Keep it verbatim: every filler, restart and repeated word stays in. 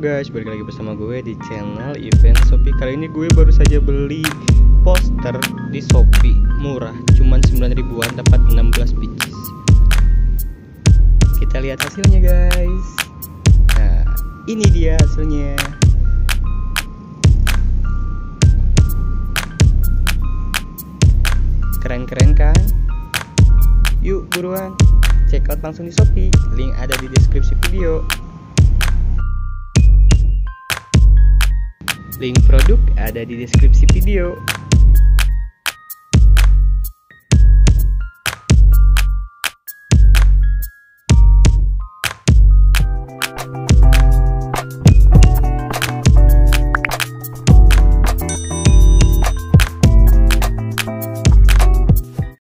guys, balik lagi bersama gue di channel Event Shopee. Kali ini gue baru saja beli poster di Shopee, murah, cuman sembilan ribuan dapat enam belas pieces. Kita lihat hasilnya guys. Nah, ini dia hasilnya. Keren-keren kan? Yuk buruan check out langsung di Shopee, link ada di deskripsi video. Link produk ada di deskripsi video.